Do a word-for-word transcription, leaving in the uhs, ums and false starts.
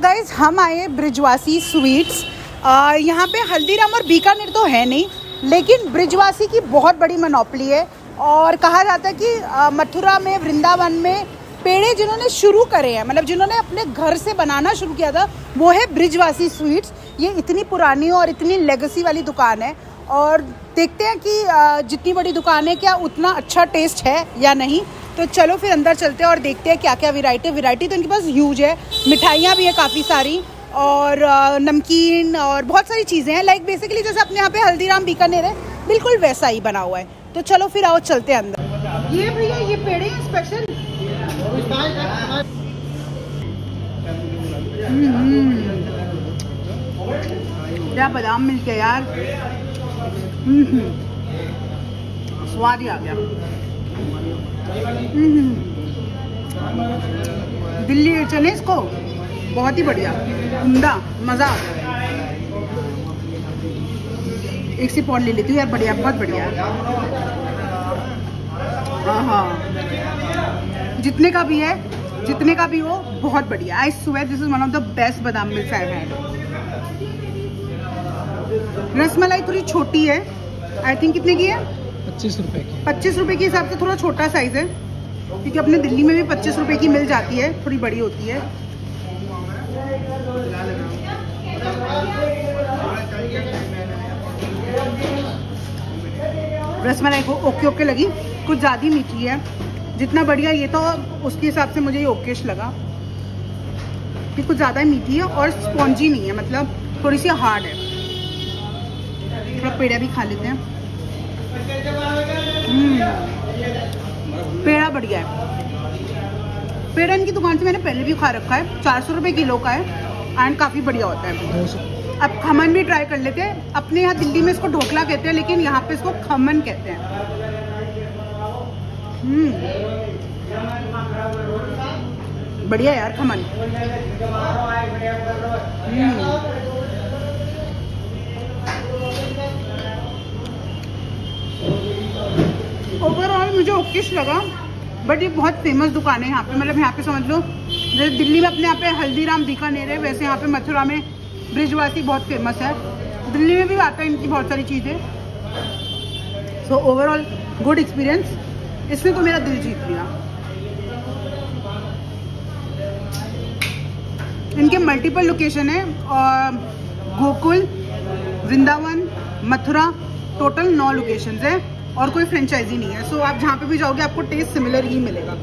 Guys हम आए Brijwasi sweets. यहाँ पे हल्दीराम और बीकानेर तो है नहीं, लेकिन ब्रिजवासी की बहुत बड़ी मोनोपोली है। और कहा जाता है कि आ, मथुरा में, वृंदावन में पेड़े जिन्होंने शुरू करे हैं, मतलब जिन्होंने अपने घर से बनाना शुरू किया था, वो है ब्रिजवासी स्वीट्स। ये इतनी पुरानी और इतनी लेगेसी वाली दुकान है। और देखते हैं कि आ, जितनी बड़ी दुकान है क्या उतना अच्छा टेस्ट है या नहीं। तो चलो फिर अंदर चलते हैं और देखते हैं क्या क्या वैरायटी वैरायटी तो इनके पास ह्यूज है। मिठाइयाँ भी है काफ़ी सारी, और नमकीन और बहुत सारी चीज़ें हैं। लाइक बेसिकली जैसे अपने यहाँ पे हल्दीराम बीकानेर है, बिल्कुल वैसा ही बना हुआ है। तो चलो फिर आओ चलते हैं अंदर। ये भैया ये पेड़े हैं स्पेशल। क्या बादाम मिल्क है यार, स्वाद ही आ गया। दिल्ली चले इसको, बहुत ही बढ़िया, उम्दा, मज़ा आ गया। एक सिप और ले लेती हूँ यार, बढ़िया, बहुत बढ़िया। हाँ हाँ, जितने का भी है, जितने का भी हो, बहुत बढ़िया। I swear this is one of the best badam milk I had. Rasmalai थोड़ी छोटी है, आई थिंक कितने की है? पच्चीस रुपए की। पच्चीस रुपए के हिसाब से थोड़ा छोटा साइज है, क्योंकि अपने दिल्ली में भी पच्चीस रुपए की मिल जाती है, थोड़ी बड़ी होती है। रसमलाई को ओके ओके लगी, कुछ ज़्यादा मीठी है। जितना बढ़िया ये तो उसके हिसाब से मुझे ये ओकेश लगा कि कुछ ज़्यादा मीठी है और स्पॉन्जी नहीं है, मतलब थोड़ी सी हार्ड है। थोड़ा पेड़ा भी खा लेते हैं। पेड़ा बढ़िया है। पेड़ा इनकी दुकान से मैंने पहले भी खा रखा है, चार सौ रुपये किलो का है एंड काफ़ी बढ़िया होता है। अब खमन भी ट्राई कर लेते हैं। अपने यहाँ दिल्ली में इसको ढोकला कहते हैं, लेकिन यहाँ पे इसको खमन कहते हैं। हम्म बढ़िया यार खमन। ओवरऑल मुझे ओकेश लगा, बट ये बहुत फेमस दुकान है यहाँ पे। मतलब यहाँ पे समझ लो जैसे दिल्ली में अपने यहाँ पे हल्दीराम बीकानेर है, वैसे यहाँ पे मथुरा में ब्रिजवासी बहुत फेमस है। दिल्ली में भी आता है इनकी बहुत सारी चीज़ें। So overall good experience. इसने तो मेरा दिल जीत लिया। इनके मल्टीपल लोकेशन है, और गोकुल, वृंदावन, मथुरा, टोटल नौ लोकेशंस है और कोई फ्रेंचाइजी नहीं है। सो आप जहाँ पे भी जाओगे आपको टेस्ट सिमिलर ही मिलेगा।